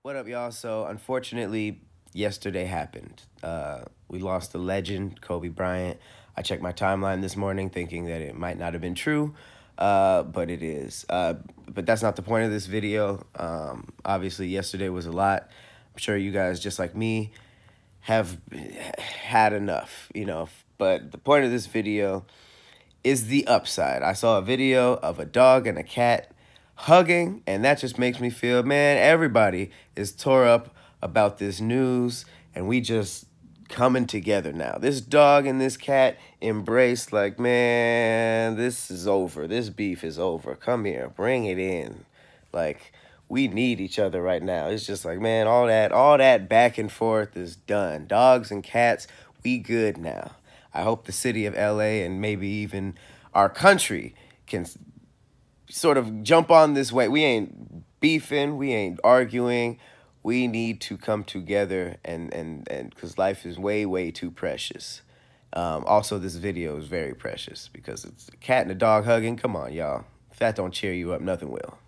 What up, y'all? So, unfortunately, yesterday happened. We lost the legend, Kobe Bryant. I checked my timeline this morning thinking that it might not have been true, but it is. But that's not the point of this video. Obviously, yesterday was a lot. I'm sure you guys, just like me, have had enough, But the point of this video is the upside. I saw a video of a dog and a cat hugging, and that just makes me feel, man, everybody is tore up about this news, and we just coming together now. This dog and this cat embraced like, man, this is over. This beef is over. Come here, bring it in. Like, we need each other right now. It's just like, man, all that back and forth is done. Dogs and cats, we good now. I hope the city of LA and maybe even our country can sort of jump on this way. We ain't beefing, we ain't arguing. We need to come together and because life is way too precious. Also, this video is very precious because it's a cat and a dog hugging. Come on, y'all. If that don't cheer you up, nothing will.